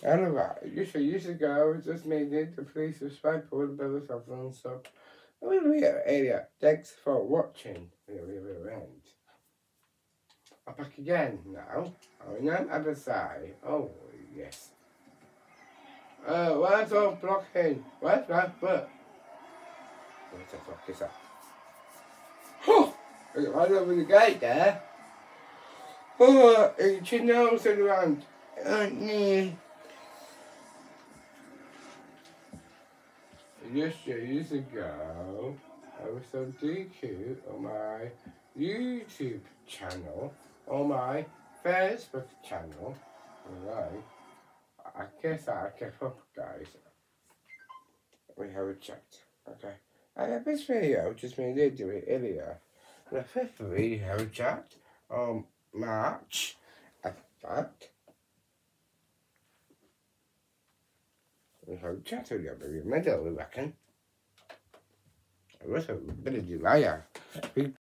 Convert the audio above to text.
Anyway, years ago, it just made it. The police was fight for the brothers of and stuff. We are area. Thanks for watching. We end. I'm back again now. I'm on the other side. Oh, yes. Where's all blocking? Where's my foot? What the fuck is that? Oh! Right over the gate there. Oh, it's your nose around. Oh, no. Just years ago, I was on DQ on my YouTube channel, on my Facebook channel. Right. I guess I kept up, guys. We have a chat. Okay. And this video just made it do it earlier. The fifth video have a chat on March. In fact, we have a chat with you, maybe middle, we reckon. It was a bit of July.